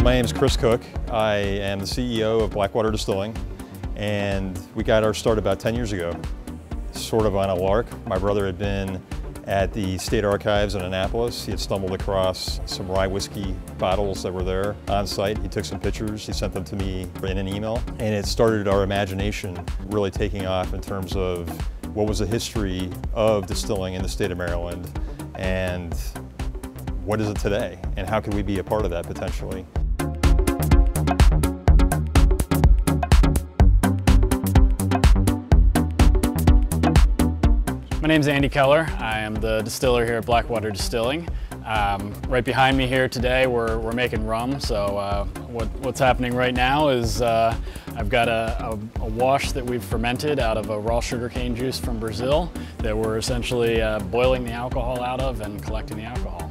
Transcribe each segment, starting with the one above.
My name is Chris Cook. I am the CEO of Blackwater Distilling, and we got our start about 10 years ago, sort of on a lark. My brother had been at the State Archives in Annapolis. He had stumbled across some rye whiskey bottles that were there on site. He took some pictures, he sent them to me in an email, and it started our imagination really taking off in terms of what was the history of distilling in the state of Maryland, and what is it today, and how can we be a part of that potentially. My name is Andy Keller. I am the distiller here at Blackwater Distilling. Right behind me here today we're making rum, so what's happening right now is I've got a wash that we've fermented out of a raw sugarcane juice from Brazil that we're essentially boiling the alcohol out of and collecting the alcohol.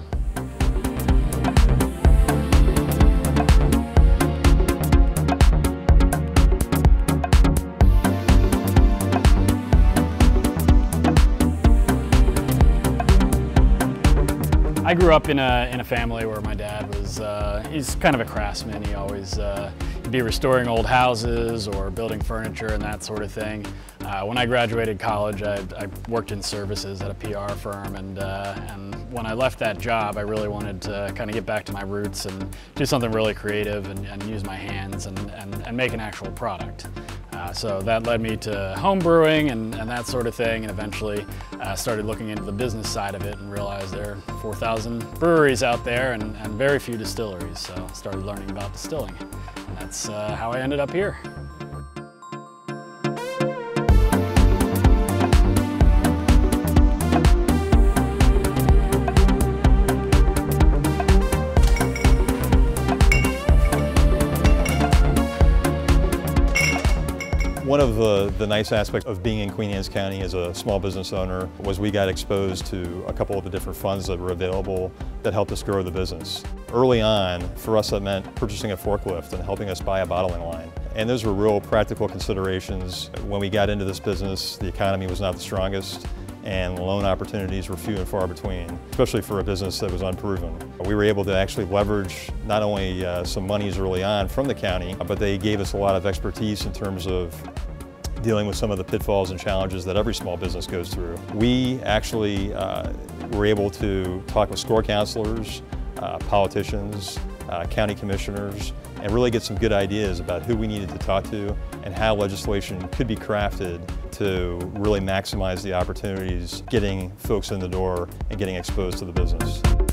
I grew up in a family where my dad was, he's kind of a craftsman. He always, he'd be restoring old houses or building furniture and that sort of thing. When I graduated college, I worked in services at a PR firm, and when I left that job, I really wanted to kind of get back to my roots and do something really creative and use my hands and make an actual product. So that led me to home brewing and that sort of thing, and eventually started looking into the business side of it and realized there are 4,000 breweries out there and very few distilleries. So started learning about distilling, and that's how I ended up here. One of the nice aspects of being in Queen Anne's County as a small business owner was we got exposed to a couple of the different funds that were available that helped us grow the business. Early on, for us that meant purchasing a forklift and helping us buy a bottling line. And those were real practical considerations. When we got into this business, the economy was not the strongest, and loan opportunities were few and far between, especially for a business that was unproven. We were able to actually leverage not only some monies early on from the county, but they gave us a lot of expertise in terms of dealing with some of the pitfalls and challenges that every small business goes through. We actually were able to talk with score counselors, politicians, county commissioners, and really get some good ideas about who we needed to talk to and how legislation could be crafted to really maximize the opportunities, getting folks in the door and getting exposed to the business.